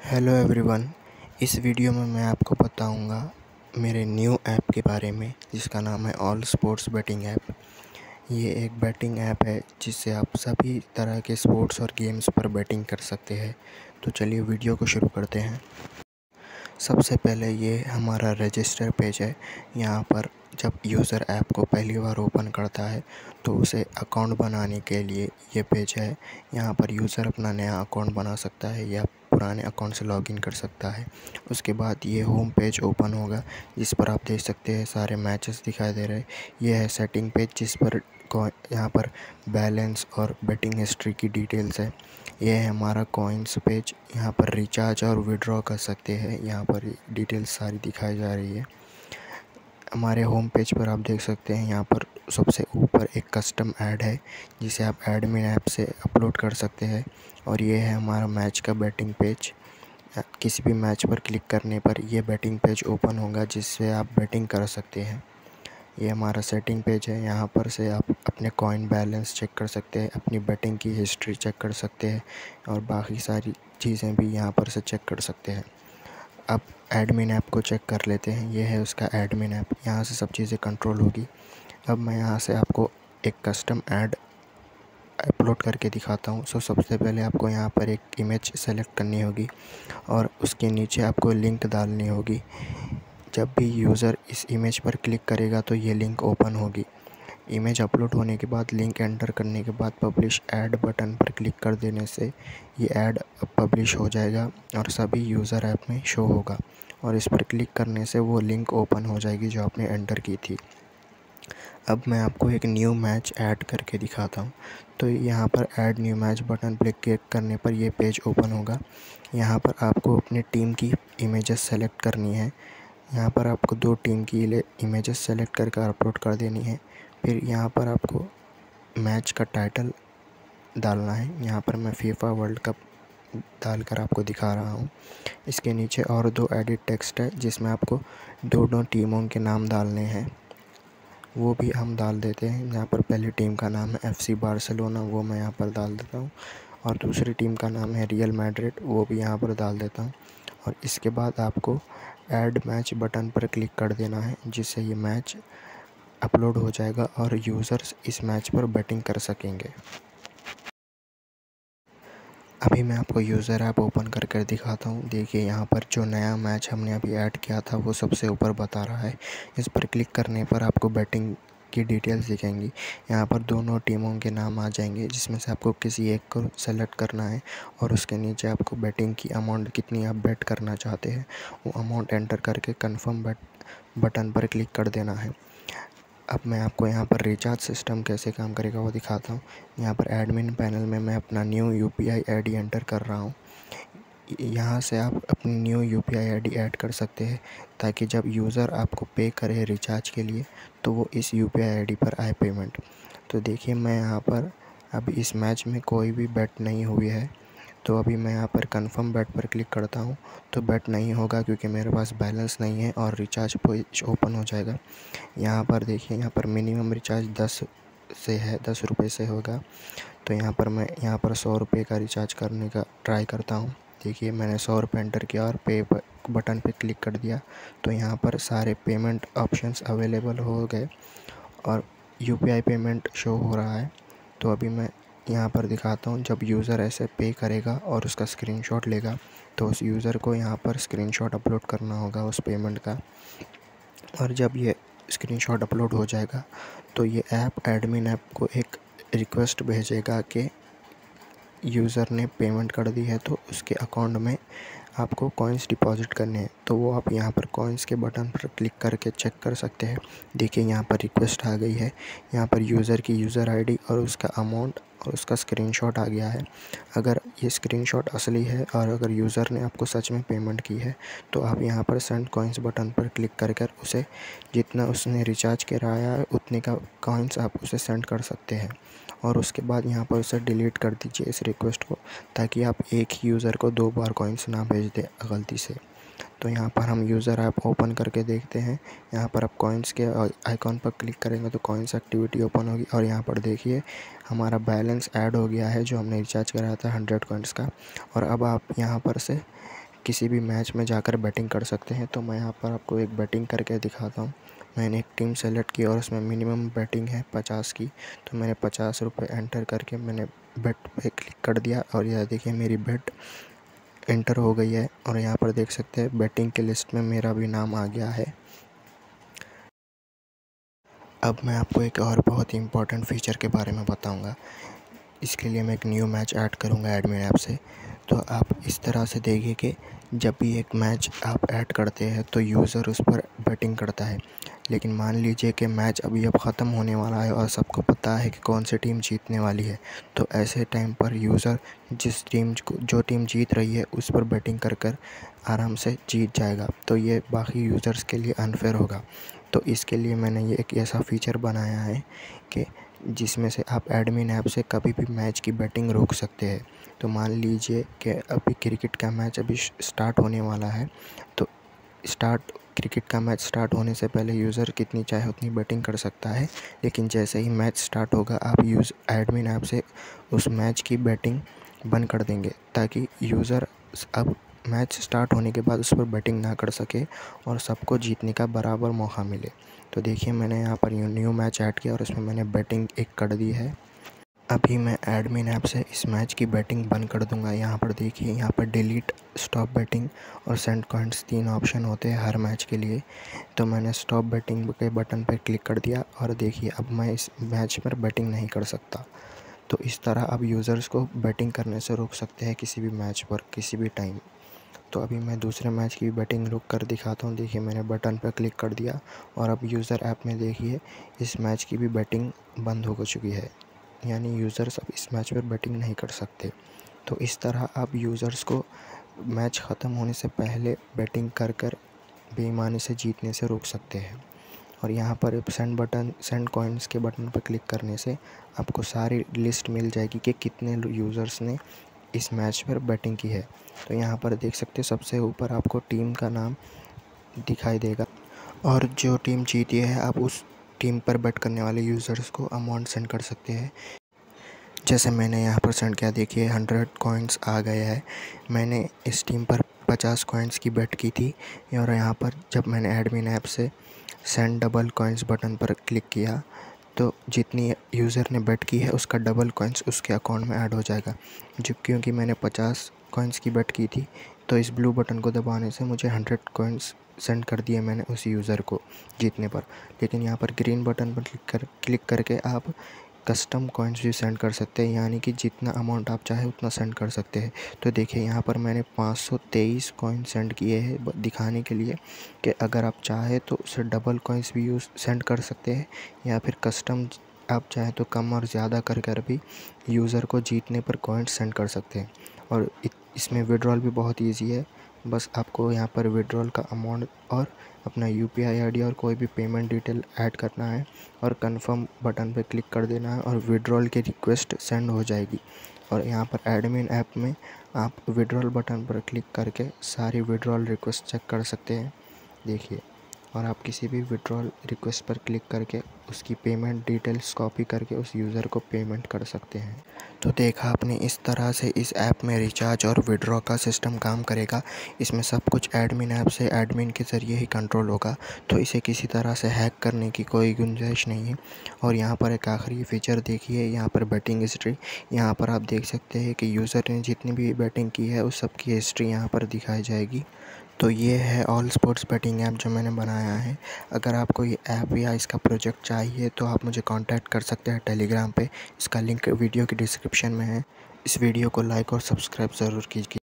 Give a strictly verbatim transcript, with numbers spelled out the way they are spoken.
Hello everyone. इस video में मैं आपको बताऊंगा मेरे न्यू ऐप के बारे में जिसका नाम है ऑल स्पोर्ट्स बेटिंग ऐप। ये एक बेटिंग ऐप है जिससे आप सभी तरह के स्पोर्ट्स और गेम्स पर बेटिंग कर सकते हैं। तो चलिए वीडियो को शुरू करते हैं। सबसे पहले ये हमारा रजिस्टर पेज है। यहाँ पर जब यूज़र ऐप को पहली बार ओपन करता है तो उसे अकाउंट बनाने के लिए ये पेज है। यहाँ पर यूज़र अपना नया अकाउंट बना सकता है या पुराने अकाउंट से लॉगिन कर सकता है। उसके बाद ये होम पेज ओपन होगा जिस पर आप देख सकते हैं सारे मैचेस दिखाई दे रहे हैं। ये है सेटिंग पेज जिस पर यहाँ पर बैलेंस और बेटिंग हिस्ट्री की डिटेल्स है। ये है हमारा कॉइन्स पेज। यहाँ पर रिचार्ज और विड्रॉ कर सकते हैं। यहाँ पर डिटेल्स सारी दिखाई जा रही है। हमारे होम पेज पर आप देख सकते हैं यहाँ पर सबसे ऊपर एक कस्टम ऐड है जिसे आप एडमिन ऐप से अपलोड कर सकते हैं। और ये है हमारा मैच का बैटिंग पेज। किसी भी मैच पर क्लिक करने पर यह बैटिंग पेज ओपन होगा जिससे आप बैटिंग कर सकते हैं। ये हमारा सेटिंग पेज है। यहाँ पर से आप अपने कॉइन बैलेंस चेक कर सकते हैं, अपनी बैटिंग की हिस्ट्री चेक कर सकते हैं और बाकी सारी चीज़ें भी यहाँ पर से चेक कर सकते हैं। अब एडमिन ऐप को चेक कर लेते हैं। ये है उसका एडमिन ऐप। यहाँ से सब चीज़ें कंट्रोल होगी। अब मैं यहाँ से आपको एक कस्टम ऐड अपलोड करके दिखाता हूँ। सो सबसे पहले आपको यहाँ पर एक इमेज सेलेक्ट करनी होगी और उसके नीचे आपको लिंक डालनी होगी। जब भी यूज़र इस इमेज पर क्लिक करेगा तो ये लिंक ओपन होगी। इमेज अपलोड होने के बाद लिंक एंटर करने के बाद पब्लिश ऐड बटन पर क्लिक कर देने से ये ऐड पब्लिश हो जाएगा और सभी यूज़र ऐप में शो होगा और इस पर क्लिक करने से वो लिंक ओपन हो जाएगी जो आपने एंटर की थी। अब मैं आपको एक न्यू मैच ऐड करके दिखाता हूँ। तो यहाँ पर ऐड न्यू मैच बटन पर क्लिक करने पर ये पेज ओपन होगा। यहाँ पर आपको अपनी टीम की इमेजेस सेलेक्ट करनी है। यहाँ पर आपको दो टीम की इमेजेस सेलेक्ट करके अपलोड कर देनी है। फिर यहाँ पर आपको मैच का टाइटल डालना है। यहाँ पर मैं फीफा वर्ल्ड कप डालकर आपको दिखा रहा हूँ। इसके नीचे और दो एडिट टेक्स्ट है जिसमें आपको दोनों टीमों के नाम डालने हैं, वो भी हम डाल देते हैं। यहाँ पर पहली टीम का नाम है एफसी बार्सिलोना, वो मैं यहाँ पर डाल देता हूँ। और दूसरी टीम का नाम है रियल मैड्रिड, वो भी यहाँ पर डाल देता हूँ। और इसके बाद आपको ऐड मैच बटन पर क्लिक कर देना है जिससे ये मैच अपलोड हो जाएगा और यूज़र्स इस मैच पर बैटिंग कर सकेंगे। अभी मैं आपको यूज़र ऐप ओपन कर कर दिखाता हूँ। देखिए यहाँ पर जो नया मैच हमने अभी ऐड किया था वो सबसे ऊपर बता रहा है। इस पर क्लिक करने पर आपको बैटिंग की डिटेल्स दिखेंगी। यहाँ पर दोनों टीमों के नाम आ जाएंगे जिसमें से आपको किसी एक को सेलेक्ट करना है और उसके नीचे आपको बैटिंग की अमाउंट कितनी आप बेट करना चाहते हैं वो अमाउंट एंटर करके कन्फर्म बैट बटन पर क्लिक कर देना है। अब मैं आपको यहाँ पर रिचार्ज सिस्टम कैसे काम करेगा वो दिखाता हूँ। यहाँ पर एडमिन पैनल में मैं अपना न्यू यूपीआई आईडी एंटर कर रहा हूँ। यहाँ से आप अपनी न्यू यूपीआई आईडी ऐड कर सकते हैं ताकि जब यूज़र आपको पे करे रिचार्ज के लिए तो वो इस यूपीआई आईडी पर आए पेमेंट। तो देखिए मैं यहाँ पर अभी इस मैच में कोई भी बेट नहीं हुई है, तो अभी मैं यहाँ पर कंफर्म बेट पर क्लिक करता हूँ तो बेट नहीं होगा क्योंकि मेरे पास बैलेंस नहीं है और रिचार्ज पेज ओपन हो जाएगा। यहाँ पर देखिए यहाँ पर मिनिमम रिचार्ज दस से है, दस रुपये से होगा। तो यहाँ पर मैं यहाँ पर सौ रुपये का रिचार्ज करने का ट्राई करता हूँ। देखिए मैंने सौ रुपये एंटर किया और पे बटन पे क्लिक कर दिया तो यहाँ पर सारे पेमेंट ऑप्शंस अवेलेबल हो गए और यूपीआई पेमेंट शो हो रहा है। तो अभी मैं यहाँ पर दिखाता हूँ। जब यूज़र ऐसे पे करेगा और उसका स्क्रीनशॉट लेगा तो उस यूज़र को यहाँ पर स्क्रीनशॉट अपलोड करना होगा उस पेमेंट का। और जब ये स्क्रीनशॉट अपलोड हो जाएगा तो ये ऐप एडमिन ऐप को एक रिक्वेस्ट भेजेगा कि यूज़र ने पेमेंट कर दी है तो उसके अकाउंट में आपको कॉइन्स डिपॉजिट करने हैं। तो वो आप यहाँ पर कॉइन्स के बटन पर क्लिक करके चेक कर सकते हैं। देखिए यहाँ पर रिक्वेस्ट आ गई है। यहाँ पर यूज़र की यूज़र आईडी और उसका अमाउंट और उसका स्क्रीनशॉट आ गया है। अगर ये स्क्रीनशॉट असली है और अगर यूज़र ने आपको सच में पेमेंट की है तो आप यहाँ पर सेंड कॉइन्स बटन पर क्लिक कर कर उसे जितना उसने रिचार्ज कराया है उतने का कॉइन्स आप उसे सेंड कर सकते हैं। और उसके बाद यहाँ पर उसे डिलीट कर दीजिए इस रिक्वेस्ट को, ताकि आप एक ही यूज़र को दो बार कॉइन्स ना भेज दें गलती से। तो यहाँ पर हम यूज़र ऐप ओपन करके देखते हैं। यहाँ पर आप कॉइन्स के आइकॉन पर क्लिक करेंगे तो कॉइन्स एक्टिविटी ओपन होगी और यहाँ पर देखिए हमारा बैलेंस ऐड हो गया है जो हमने रिचार्ज कराया था हंड्रेड कॉइन्स का। और अब आप यहाँ पर से किसी भी मैच में जाकर बैटिंग कर सकते हैं। तो मैं यहाँ पर आपको एक बैटिंग करके दिखाता हूँ। मैंने एक टीम सेलेक्ट की और उसमें मिनिमम बैटिंग है पचास की, तो मैंने पचास रुपये एंटर करके मैंने बेट पे क्लिक कर दिया और यह देखिए मेरी बेट एंटर हो गई है। और यहाँ पर देख सकते हैं बैटिंग के लिस्ट में मेरा भी नाम आ गया है। अब मैं आपको एक और बहुत ही इम्पोर्टेंट फीचर के बारे में बताऊंगा। इसके लिए मैं एक न्यू मैच ऐड करूंगा एडमिन ऐप से। तो आप इस तरह से देखिए कि जब भी एक मैच आप ऐड करते हैं तो यूज़र उस पर बैटिंग करता है। लेकिन मान लीजिए कि मैच अभी अब ख़त्म होने वाला है और सबको पता है कि कौन सी टीम जीतने वाली है, तो ऐसे टाइम पर यूज़र जिस टीम को जो टीम जीत रही है उस पर बैटिंग कर कर आराम से जीत जाएगा। तो ये बाकी यूज़र्स के लिए अनफेयर होगा। तो इसके लिए मैंने ये एक ऐसा फ़ीचर बनाया है कि जिसमें से आप एडमिन ऐप से कभी भी मैच की बैटिंग रोक सकते हैं। तो मान लीजिए कि अभी क्रिकेट का मैच अभी स्टार्ट होने वाला है, तो स्टार्ट क्रिकेट का मैच स्टार्ट होने से पहले यूज़र कितनी चाहे उतनी बैटिंग कर सकता है। लेकिन जैसे ही मैच स्टार्ट होगा आप यूज़ एडमिन ऐप से उस मैच की बैटिंग बंद कर देंगे, ताकि यूज़र अब मैच स्टार्ट होने के बाद उस पर बैटिंग ना कर सके और सबको जीतने का बराबर मौका मिले। तो देखिए मैंने यहाँ पर न्यू मैच ऐड किया और उसमें मैंने बैटिंग एक कर दी है। अभी मैं एडमिन ऐप से इस मैच की बैटिंग बंद कर दूंगा। यहाँ पर देखिए, यहाँ पर डिलीट, स्टॉप बैटिंग और सेंड कॉइन्स तीन ऑप्शन होते हैं हर मैच के लिए। तो मैंने स्टॉप बैटिंग के बटन पर क्लिक कर दिया और देखिए अब मैं इस मैच पर बैटिंग नहीं कर सकता। तो इस तरह अब यूज़र्स को बैटिंग करने से रोक सकते हैं किसी भी मैच पर किसी भी टाइम। तो अभी मैं दूसरे मैच की बैटिंग रोक कर दिखाता हूँ। देखिए मैंने बटन पर क्लिक कर दिया और अब यूज़र ऐप में देखिए इस मैच की भी बैटिंग बंद हो चुकी है, यानी यूज़र्स अब इस मैच पर बैटिंग नहीं कर सकते। तो इस तरह आप यूज़र्स को मैच ख़त्म होने से पहले बैटिंग कर कर बेईमानी से जीतने से रोक सकते हैं। और यहाँ पर सेंड बटन सेंड कॉइन्स के बटन पर क्लिक करने से आपको सारी लिस्ट मिल जाएगी कि कितने यूज़र्स ने इस मैच पर बैटिंग की है। तो यहाँ पर देख सकते हैं सबसे ऊपर आपको टीम का नाम दिखाई देगा और जो टीम जीती है आप उस टीम पर बैट करने वाले यूज़र्स को अमाउंट सेंड कर सकते हैं। जैसे मैंने यहाँ पर सेंड किया, देखिए हंड्रेड कॉइन्स आ गए हैं। मैंने इस टीम पर पचास कॉइन्स की बेट की थी और यहाँ पर जब मैंने एडमिन ऐप से सेंड डबल कॉइन्स बटन पर क्लिक किया तो जितनी यूज़र ने बेट की है उसका डबल कॉइन्स उसके अकाउंट में ऐड हो जाएगा। जो क्योंकि मैंने पचास कॉइन्स की बेट की थी तो इस ब्लू बटन को दबाने से मुझे हंड्रेड कॉइन्स सेंड कर दिए मैंने उस यूज़र को जीतने पर। लेकिन यहाँ पर ग्रीन बटन पर क्लिक कर क्लिक करके आप कस्टम कॉइन्स भी सेंड कर सकते हैं, यानी कि जितना अमाउंट आप चाहे उतना सेंड कर सकते हैं। तो देखिए यहाँ पर मैंने पाँच सौ तेईस कॉइन सेंड किए हैं दिखाने के लिए कि अगर आप चाहे तो उसे डबल कॉइन्स भी यूज़ सेंड कर सकते हैं, या फिर कस्टम आप चाहें तो कम और ज़्यादा कर कर भी यूज़र को जीतने पर कॉइन्स सेंड कर सकते हैं। और इसमें विड्रॉल भी बहुत ईजी है। बस आपको यहाँ पर विड्रॉल का अमाउंट और अपना यूपीआई आईडी और कोई भी पेमेंट डिटेल ऐड करना है और कंफर्म बटन पर क्लिक कर देना है और विड्रॉल की रिक्वेस्ट सेंड हो जाएगी। और यहाँ पर एडमिन ऐप में आप विड्रॉल बटन पर क्लिक करके सारी विड्रॉल रिक्वेस्ट चेक कर सकते हैं। देखिए, और आप किसी भी विड्रॉल रिक्वेस्ट पर क्लिक करके उसकी पेमेंट डिटेल्स कॉपी करके उस यूज़र को पेमेंट कर सकते हैं। तो देखा आपने, इस तरह से इस ऐप में रिचार्ज और विड्रॉ का सिस्टम काम करेगा। इसमें सब कुछ एडमिन ऐप से एडमिन के ज़रिए ही कंट्रोल होगा, तो इसे किसी तरह से हैक करने की कोई गुंजाइश नहीं है। और यहाँ पर एक आखिरी फीचर देखिए, यहाँ पर बैटिंग हिस्ट्री। यहाँ पर आप देख सकते हैं कि यूज़र ने जितनी भी बैटिंग की है उस सब की हिस्ट्री यहाँ पर दिखाई जाएगी। तो ये है ऑल स्पोर्ट्स बैटिंग ऐप जो मैंने बनाया है। अगर आपको ये ऐप या इसका प्रोजेक्ट चाहिए तो आप मुझे कांटेक्ट कर सकते हैं टेलीग्राम पे। इसका लिंक वीडियो की डिस्क्रिप्शन में है। इस वीडियो को लाइक और सब्सक्राइब ज़रूर कीजिए।